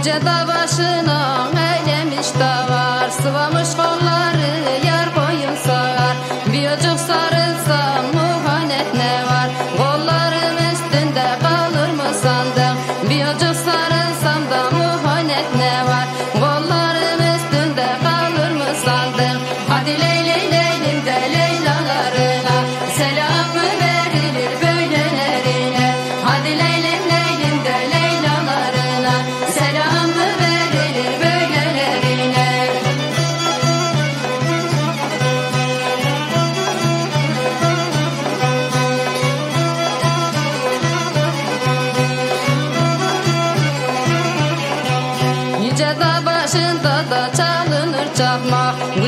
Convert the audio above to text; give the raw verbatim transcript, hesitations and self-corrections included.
Yüce dağ başına eylemiş dağar, sıvamış kolları yar boyun sağar. Bir ucuk sarılsam muhanet ne var, kollarım üstünde kalır mı sandın? Bir ucuk sarılsam da muhanet ne var, kollarım üstünde kalır mı sandın? Hadi Leyli Leylim de Leylalarına selam mı verilir böylelerine? Hadi Leylim Leylim de Leylalarına selam mı verilir böylelerine? Yüce dağ başında da çalınır çakmak,